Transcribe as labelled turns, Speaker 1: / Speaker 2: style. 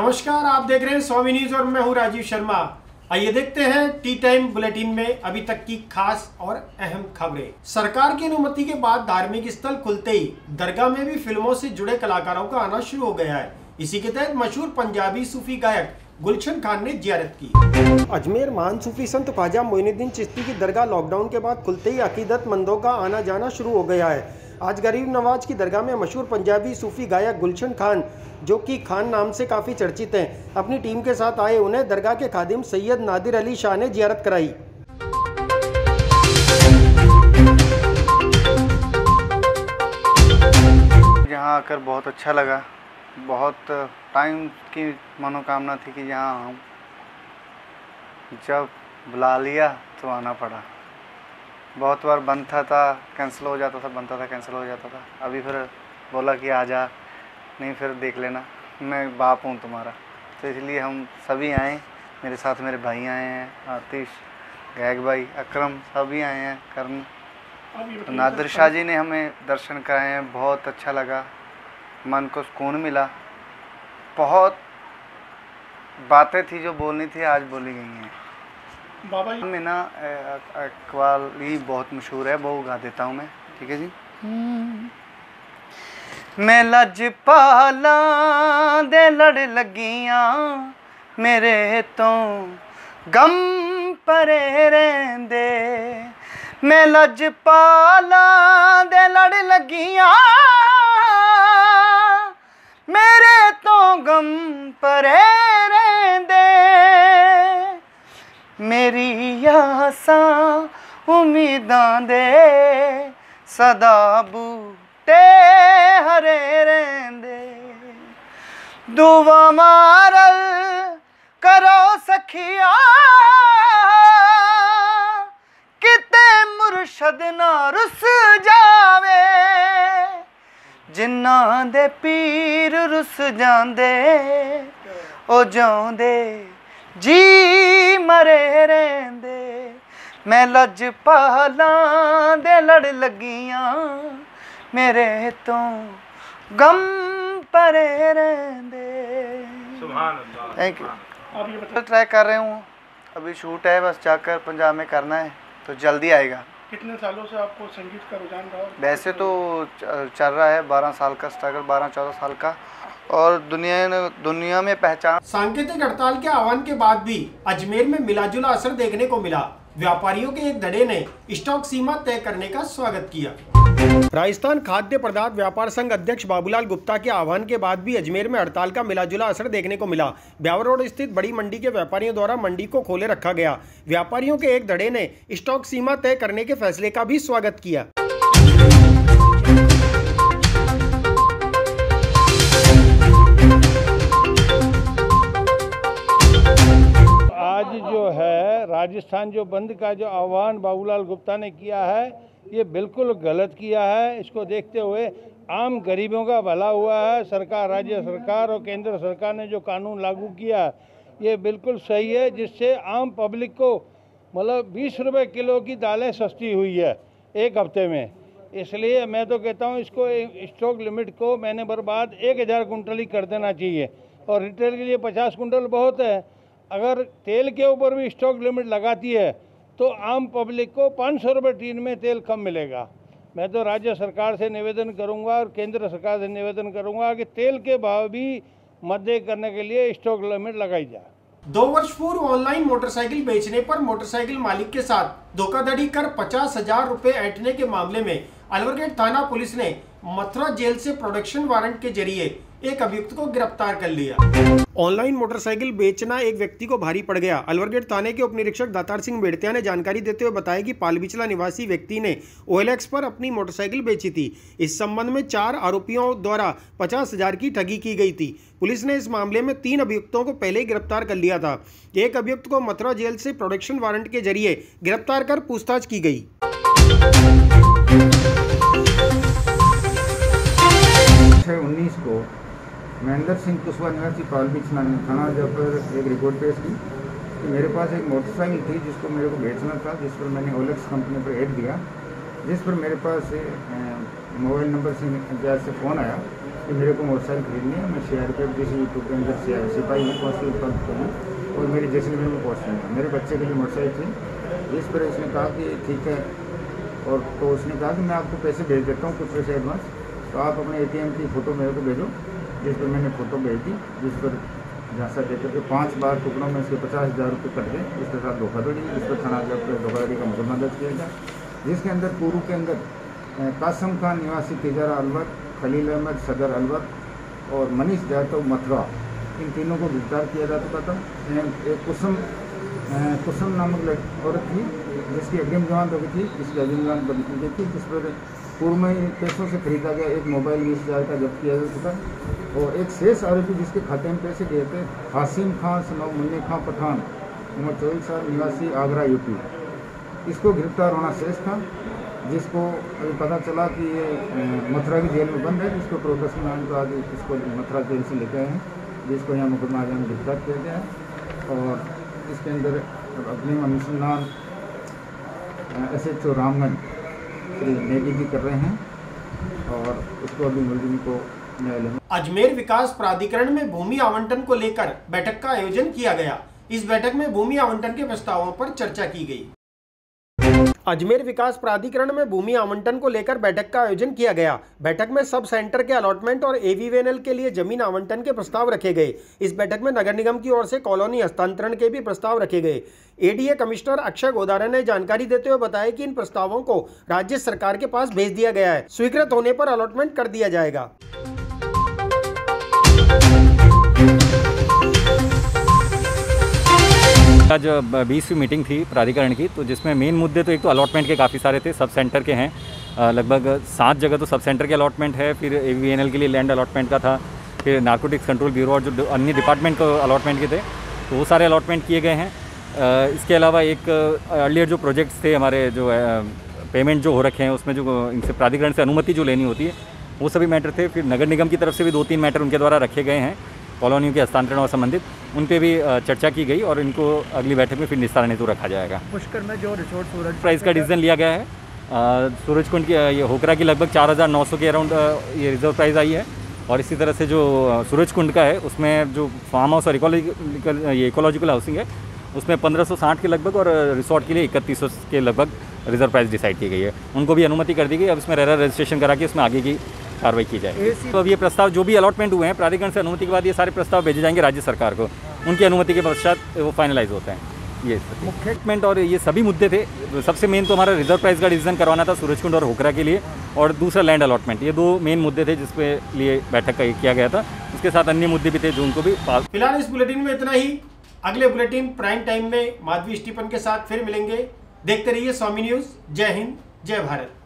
Speaker 1: नमस्कार, आप देख रहे हैं स्वामी न्यूज और मैं हूं राजीव शर्मा। आइए देखते हैं टी टाइम बुलेटिन में अभी तक की खास और अहम खबरें। सरकार की अनुमति के बाद धार्मिक स्थल खुलते ही दरगाह में भी फिल्मों से जुड़े कलाकारों का आना शुरू हो गया है। इसी के तहत मशहूर पंजाबी सूफी गायक गुलशन खान ने जियारत की। अजमेर महान सूफी संत ख्वाजा मोइनुद्दीन चिश्ती की दरगाह लॉकडाउन के बाद खुलते ही अकीदतमंदों का आना जाना शुरू हो गया है। आज गरीब नवाज की दरगाह में मशहूर पंजाबी सूफी गायक गुलशन खान, जो कि खान नाम से काफ़ी चर्चित हैं, अपनी टीम के साथ आए। उन्हें दरगाह के खादिम सैयद नादिर अली शाह ने जियारत कराई।
Speaker 2: यहाँ आकर बहुत अच्छा लगा। बहुत टाइम की मनोकामना थी कि यहाँ आऊँ, जब बुला लिया तो आना पड़ा। बहुत बार बंद था, कैंसिल हो जाता था, बनता था, कैंसिल हो जाता था। अभी फिर बोला कि आ जा, नहीं फिर देख लेना, मैं बाप हूँ तुम्हारा। तो इसलिए हम सभी आए, मेरे साथ मेरे भाई आए हैं, आतिश, गायक भाई, अकरम, सभी आए हैं करण। तो नादिर शाह जी ने हमें दर्शन कराए हैं, बहुत अच्छा लगा, मन को सुकून मिला। बहुत बातें थी जो बोलनी थी, आज बोली गई हैं।
Speaker 1: बाबा
Speaker 2: में ना कव्वाली बहुत मशहूर है, वो गा देता हूँ मैं, ठीक है जी। मैं लजपाला दे लड़ लगियां, मेरे तो गम परे रहंदे। मैं लजपाला दे लड़ लगियां, मेरे तो गम परे रहंदे। मेरी आसां उम्मीदां दे सदा बूटे हरे रहंदे। दुआ मारल करो सखिया, किते मुर्शद ना रुस जावे। जिन्ना दे पीर रुस जांदे, ओ जांदे जी मरे रहंदे। मैं लजपाला दे लड़ लगियां, मेरे तो गम परे रहंदे।
Speaker 1: सुभान अल्लाह।
Speaker 2: Thank you.
Speaker 1: आप ये बताइए,
Speaker 2: ट्राई कर रहे हूँ, अभी शूट है, बस जाकर पंजाब में करना है, तो जल्दी आएगा।
Speaker 1: कितने सालों से आपको संगीत का रुझान रहा?
Speaker 2: वैसे तो चल रहा है 12 साल का स्ट्रगल, 12-14 साल का, और दुनिया में पहचान। सांकेतिक
Speaker 1: हड़ताल के आह्वान के बाद भी अजमेर में मिलाजुला असर देखने को मिला। व्यापारियों के एक धड़े ने स्टॉक सीमा तय करने का स्वागत किया। राजस्थान खाद्य पदार्थ व्यापार संघ अध्यक्ष बाबूलाल गुप्ता के आह्वान के बाद भी अजमेर में हड़ताल का मिलाजुला असर देखने को मिला। ब्यावर रोड स्थित बड़ी मंडी के व्यापारियों द्वारा मंडी को खोले रखा गया। व्यापारियों के एक धड़े ने स्टॉक सीमा तय करने के फैसले का भी स्वागत किया।
Speaker 3: आज जो है राजस्थान जो बंद का जो आह्वान बाबूलाल गुप्ता ने किया है, ये बिल्कुल गलत किया है। इसको देखते हुए आम गरीबों का भला हुआ है। सरकार, राज्य सरकार और केंद्र सरकार ने जो कानून लागू किया, ये बिल्कुल सही है, जिससे आम पब्लिक को मतलब 20 रुपये किलो की दालें सस्ती हुई है एक हफ्ते में। इसलिए मैं तो कहता हूँ इसको स्टॉक लिमिट को महीने बर्बाद 1000 कुंटल ही कर देना चाहिए, और रिटेल के लिए 50 कुंटल बहुत है। अगर तेल के ऊपर भी स्टॉक लिमिट लगाती है तो आम पब्लिक को 500 रुपये टीन में तेल कम मिलेगा। मैं तो राज्य सरकार से निवेदन करूंगा और केंद्र सरकार से निवेदन करूंगा कि तेल के भाव भी मद्दे करने के लिए स्टॉक लिमिट लगाई जाए।
Speaker 1: 2 वर्ष पूर्व ऑनलाइन मोटरसाइकिल बेचने पर मोटरसाइकिल मालिक के साथ धोखाधड़ी कर 50,000 रुपए ऐंठने के मामले में अलवर गेट थाना पुलिस ने मथुरा जेल से प्रोडक्शन वारंट के जरिए एक अभियुक्त को गिरफ्तार कर लिया। ऑनलाइन मोटरसाइकिल बेचना एक व्यक्ति को भारी पड़ गया। अलवर गेट थाने के उप निरीक्षक दातार सिंह बेड़तिया ने जानकारी देते हुए बताया कि पालबिचला निवासी व्यक्ति ने OLX पर अपनी मोटरसाइकिल बेची थी। इस संबंध में 4 आरोपियों द्वारा 50,000 की ठगी की गई थी। पुलिस ने इस मामले में 3 अभियुक्तों को पहले ही गिरफ्तार कर लिया था। एक अभियुक्त को मथुरा जेल से प्रोडक्शन वारंट के जरिए गिरफ्तार कर पूछताछ की गई।
Speaker 4: 19 को महेंद्र सिंह कुशवाहा निवासी पालबिचला थाना जब एक रिपोर्ट पेश की कि मेरे पास एक मोटरसाइकिल थी जिसको मेरे को बेचना था, जिस पर मैंने OLX कंपनी पर ऐड दिया, जिस पर मेरे पास मोबाइल नंबर से फ़ोन आया कि मेरे को मोटरसाइकिल खरीदनी है, मैं CRPF जैसे यूट्यूब के अंदर सिपाही हूँ, कांस्टेबल पद पर हूँ और मेरी जैसलमेर में पोस्टिंग है। मेरे बच्चे के लिए मोटरसाइकिल थी। इस पर उसने कहा कि ठीक है, और तो उसने कहा कि मैं आपको पैसे भेज देता हूँ, कुछ पैसे एडवांस, तो आप अपने ATM की फ़ोटो मेरे को भेजो। जिस पर मैंने फ़ोटो भेज दी, जिस पर झांसा देकर के 5 बार टुकड़ों में उसके 50,000 रुपये कट गए। इसके साथ धोखाधड़ी, इस पर थाना धोखाधड़ी का मुकदमा दर्ज किया गया, जिसके अंदर पूर्व के अंदर कासम खान निवासी तिजारा अलवर, खलील अहमद सदर अलवर और मनीष जाटव मथुरा, इन तीनों को गिरफ्तार किया जा चुका था। एक कुसुम नामक औरत थी जिसकी अग्रिम जमानत हो गई थी, इसकी अग्रिम जमानत बंद की गई थी, जिस पर पूर्व में पैसों से खरीदा गया एक मोबाइल 20,000 का जब्त किया जा चुका। और एक शेष आरोपी जिसके खाते में पैसे गए थे, हासिम खान सनौ मुन्नी खां पठान, उम्र 24 साल, निवासी आगरा UP, इसको गिरफ्तार होना शेष था, जिसको अभी पता चला कि ये मथुरा की जेल में बंद है, जिसको प्रोडक्शन नाम तो आज इसको मथुरा जेल से लेकर आए हैं, जिसको यहाँ मुकदमा आजम में गिरफ्तार किया गया है। और इसके अंदर अपने अनुसंधान SHO रामगंज श्री नेगी जी कर रहे हैं और उसको अभी मुलजिम को न्यायालय में।
Speaker 1: अजमेर विकास प्राधिकरण में भूमि आवंटन को लेकर बैठक का आयोजन किया गया। इस बैठक में भूमि आवंटन के प्रस्तावों पर चर्चा की गई। अजमेर विकास प्राधिकरण में भूमि आवंटन को लेकर बैठक का आयोजन किया गया। बैठक में सब सेंटर के अलॉटमेंट और AVVNL के लिए जमीन आवंटन के प्रस्ताव रखे गए। इस बैठक में नगर निगम की ओर से कॉलोनी हस्तांतरण के भी प्रस्ताव रखे गए। ADA कमिश्नर अक्षय गोदारा ने जानकारी देते हुए बताया कि इन प्रस्तावों को राज्य सरकार के पास भेज दिया गया है। स्वीकृत होने पर अलॉटमेंट कर दिया जाएगा।
Speaker 5: आज 20वीं मीटिंग थी प्राधिकरण की, तो जिसमें मेन मुद्दे तो एक तो अलॉटमेंट के काफ़ी सारे थे। सब सेंटर के हैं लगभग 7 जगह तो सब सेंटर के अलॉटमेंट है, फिर AVVNL के लिए लैंड अलॉटमेंट का था, फिर नारकोटिक्स कंट्रोल ब्यूरो और जो अन्य डिपार्टमेंट को अलॉटमेंट के थे, तो वो सारे अलॉटमेंट किए गए हैं। इसके अलावा एक अर्लियर जो प्रोजेक्ट्स थे हमारे, जो पेमेंट जो हो रखे हैं उसमें जो इनसे प्राधिकरण से अनुमति जो लेनी होती है, वो सभी मैटर थे। फिर नगर निगम की तरफ से भी 2-3 मैटर उनके द्वारा रखे गए हैं कॉलोनियों के हस्तांतरण और संबंधित, उन पे भी चर्चा की गई और इनको अगली बैठक में फिर निस्तारण हेतु रखा जाएगा।
Speaker 6: पुष्कर में जो रिसोर्ट सूरज
Speaker 5: प्राइस का डिसीजन लिया गया है। सूरजकुंड की ये होकरा की लगभग 4,900 के अराउंड ये रिजर्व प्राइस आई है, और इसी तरह से जो सूरजकुंड का है उसमें जो फार्म हाउस और इकोलॉजिकल हाउसिंग है उसमें 1560 के लगभग, और रिसोर्ट के लिए 3100 के लगभग रिजर्व प्राइस डिसाइड की गई है। उनको भी अनुमति कर दी गई। अब इसमें रेरा रजिस्ट्रेशन करा के इसमें आगे की कार्रवाई की जाए। तो अब ये प्रस्ताव जो भी अलॉटमेंट हुए हैं प्राधिकरण से अनुमति के बाद, ये सारे प्रस्ताव भेजे जाएंगे राज्य सरकार को। उनकी अनुमति के पश्चात वो फाइनलाइज होते हैं। ये मुख्यमंत्री और ये सभी मुद्दे थे। सबसे मेन तो हमारा रिजर्व प्राइस का डिसीजन करवाना था सूरजकुंड और होकरा के लिए, और दूसरा लैंड अलॉटमेंट। ये 2 मेन मुद्दे थे जिसपे लिए बैठक का किया गया था। उसके साथ अन्य मुद्दे भी थे जो उनको भी पास।
Speaker 1: फिलहाल इस बुलेटिन में इतना ही। अगले बुलेटिन प्राइम टाइम में माधवी स्टीफन के साथ फिर मिलेंगे। देखते रहिए स्वामी न्यूज़। जय हिंद, जय भारत।